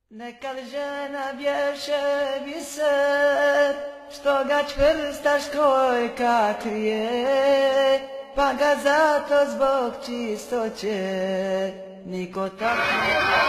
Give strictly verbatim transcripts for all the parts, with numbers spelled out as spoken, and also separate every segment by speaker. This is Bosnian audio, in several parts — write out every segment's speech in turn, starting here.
Speaker 1: Nekad žena bješe biser, što ga čvrsta školjka krije, pa ga zato zbog čistoće niko tako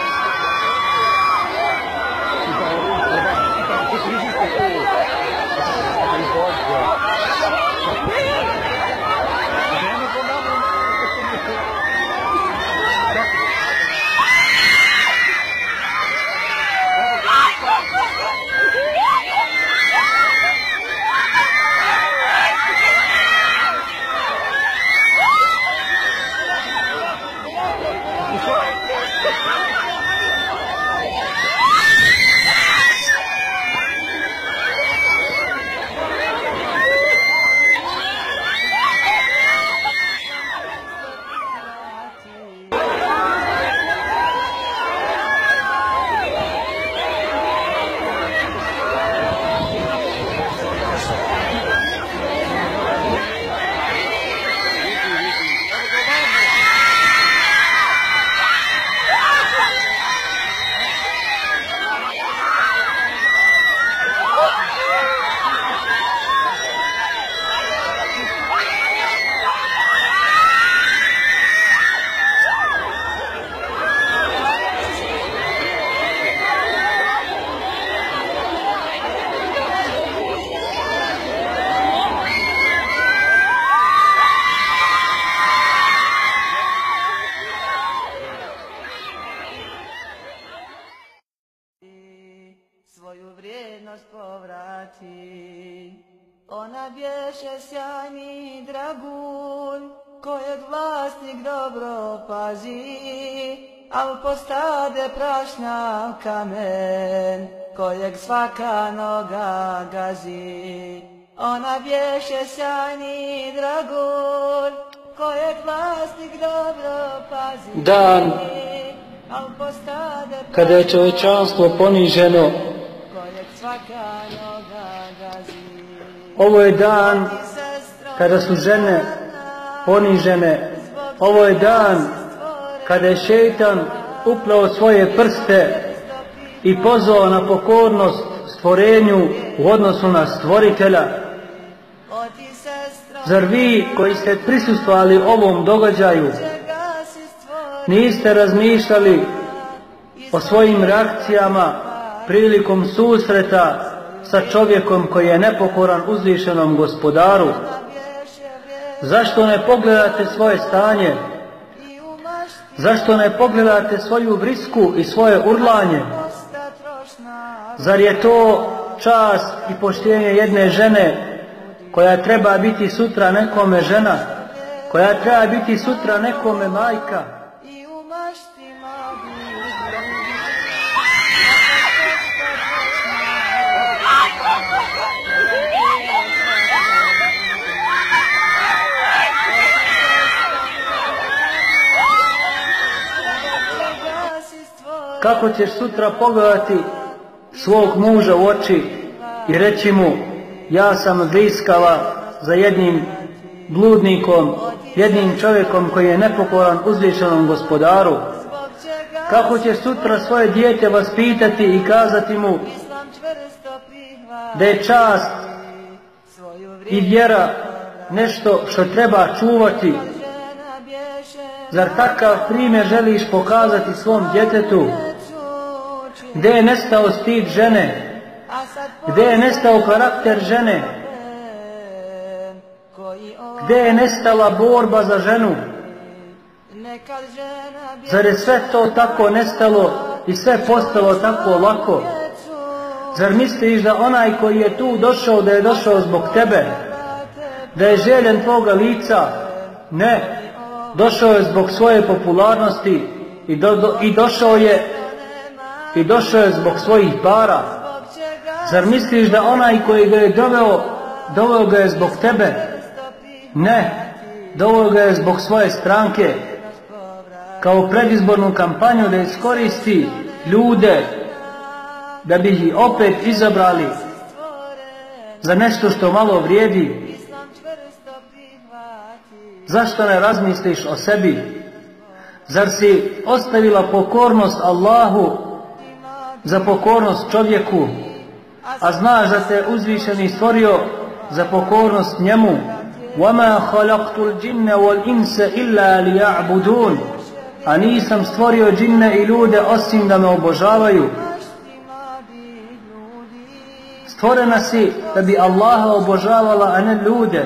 Speaker 1: svoju vrijednost povrati. Ona bješe sjajni dragulj, kojeg vlasnik dobro pazi, al postade prašna kamen, kojeg svaka noga gazi. Ona bješe sjajni dragulj, kojeg vlasnik dobro pazi,
Speaker 2: dan kada je čovječanstvo poniženo. Ovo je dan kada su žene ponižene. Ovo je dan kada je šejtan upleo svoje prste i pozvao na pokornost stvorenju u odnosu na stvoritelja. Zar vi koji ste prisustvovali ovom događaju niste razmišljali o svojim reakcijama prilikom susreta sa čovjekom koji je nepokoran uzvišenom Gospodaru? Zašto ne pogledate svoje stanje? Zašto ne pogledate svoju vrisku i svoje urlanje? Zar je to čast i poštenje jedne žene koja treba biti sutra nekome žena, koja treba biti sutra nekome majka? Kako ćeš sutra pogledati svog muža u oči i reći mu: ja sam vriskala za jednim bludnikom, jednim čovjekom koji je nepokoran uzvišenom Gospodaru? Kako ćeš sutra svoje dijete vaspitati i kazati mu da je čast i vjera nešto što treba čuvati? Zar takav primjer želiš pokazati svom djetetu? Gdje je nestao stid žene? Gdje je nestao karakter žene? Gdje je nestala borba za ženu? Zar je sve to tako nestalo i sve postalo tako lako? Zar misliš da onaj koji je tu došao, da je došao zbog tebe? Da je željen tvoga lica? Ne. Došao je zbog svoje popularnosti i, do, do, i došao je i došao je zbog svojih para. Zar misliš da onaj koji ga je doveo, doveo ga je zbog tebe? Ne, doveo ga je zbog svoje stranke, kao predizbornu kampanju da iskoristi ljude da bi ih opet izabrali za nešto što malo vrijedi. Zašto ne razmisliš o sebi? Zar si ostavila pokornost Allahu za pokornost čovjeku, a znaš da te uzvišeni stvorio za pokornost njemu. وَمَا خَلَقْتُ الْجِنَّ وَالْإِنْسَ إِلَّا لِيَعْبُدُونَ. A nisam stvorio džinne i ljude osim da me obožavaju. Stvorena si da bi Allaha obožavala, a ne ljude.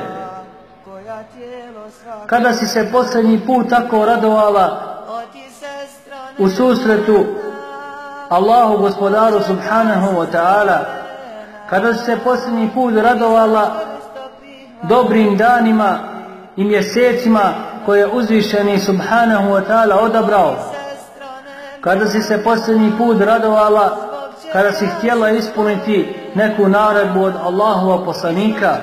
Speaker 2: Kada si se posljednji put tako radovala u susretu Allahu gospodaru subhanahu wa ta'ala, kada si se posljednji put radovala dobrim danima i mjesecima koje je uzvišeni subhanahu wa ta'ala odabrao, kada si se posljednji put radovala kada si htjela ispuniti neku naredbu od Allahova poslanika,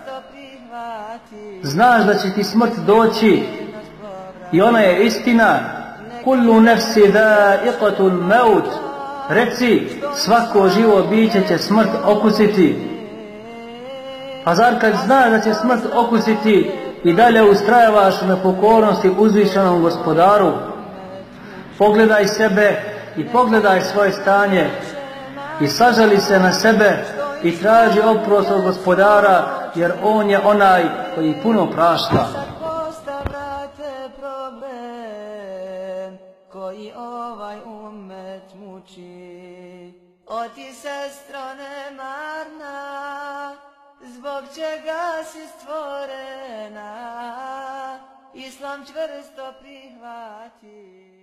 Speaker 2: znaš da će ti smrt doći i ona je istina. Kullu nefsi dha'iqatul maut. Reci, svako živo biće će smrt okusiti. A zar kad znaš da će smrt okusiti i dalje ustrajavaš u nepokornosti uzvišenom gospodaru? Pogledaj sebe i pogledaj svoje stanje i sažali se na sebe i traži oprost od gospodara, jer on je onaj koji puno prašta.
Speaker 1: Postavljate problem koji ovaj umet muči. O ti sestro nemarna, zbog čega si stvorena, Islam čvrsto prihvati.